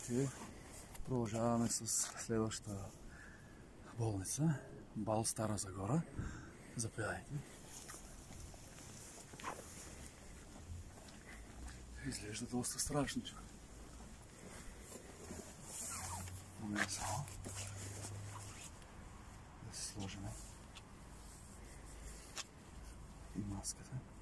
Здравейте! Продължаваме с следващата болница. БАЛ Стара Загора. Заповядайте. Изглежда доста страшно. Момент само. Да си сложим и маската.